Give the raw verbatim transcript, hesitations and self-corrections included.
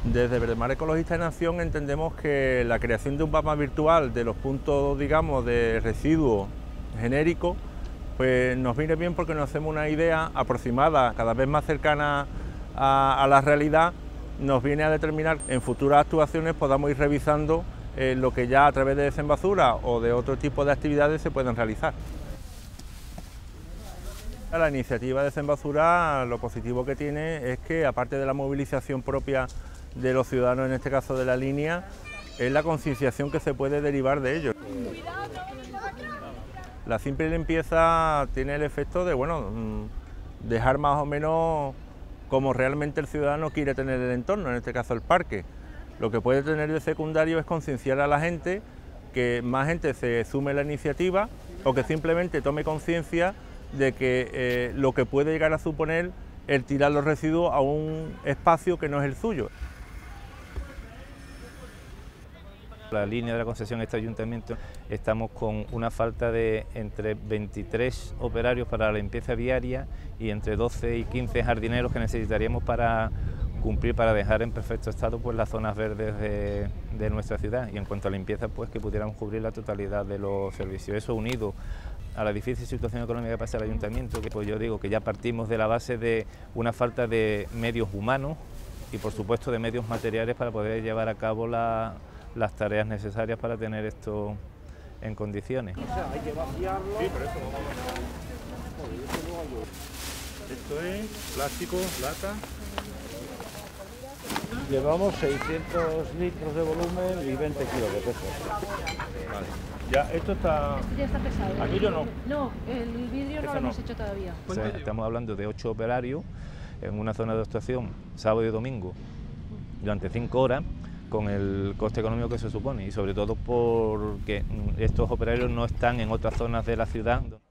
Desde Verdemar Ecologista en Acción entendemos que la creación de un mapa virtual de los puntos, digamos, de residuos genéricos, pues nos viene bien porque nos hacemos una idea aproximada, cada vez más cercana a, a la realidad, nos viene a determinar en futuras actuaciones podamos ir revisando eh, lo que ya a través de desenbasura o de otro tipo de actividades se pueden realizar. La iniciativa de Desenbasura, lo positivo que tiene es que, aparte de la movilización propia de los ciudadanos, en este caso de la línea, es la concienciación que se puede derivar de ello. La simple limpieza tiene el efecto de, bueno, dejar más o menos como realmente el ciudadano quiere tener el entorno, en este caso el parque. Lo que puede tener de secundario es concienciar a la gente, que más gente se sume a la iniciativa o que simplemente tome conciencia de que eh, lo que puede llegar a suponer el tirar los residuos a un espacio que no es el suyo. La línea de la concesión de este ayuntamiento, estamos con una falta de entre veintitrés operarios para la limpieza viaria y entre doce y quince jardineros que necesitaríamos para cumplir, para dejar en perfecto estado pues las zonas verdes de, de nuestra ciudad, y en cuanto a limpieza pues que pudiéramos cubrir la totalidad de los servicios. Eso unido a la difícil situación económica que pasa el ayuntamiento, que pues yo digo que ya partimos de la base de una falta de medios humanos y por supuesto de medios materiales para poder llevar a cabo la, las tareas necesarias para tener esto en condiciones. O sea, hay que vaciarlo. Sí, pero eso vamos a... Esto es plástico, lata. Llevamos seiscientos litros de volumen y veinte kilos de peso. Vale. Ya, esto está... Esto ya está pesado. Aquello no. No, el vidrio no lo hemos hecho todavía. O sea, estamos hablando de ocho operarios en una zona de actuación sábado y domingo durante cinco horas, con el coste económico que se supone, y sobre todo porque estos operarios no están en otras zonas de la ciudad.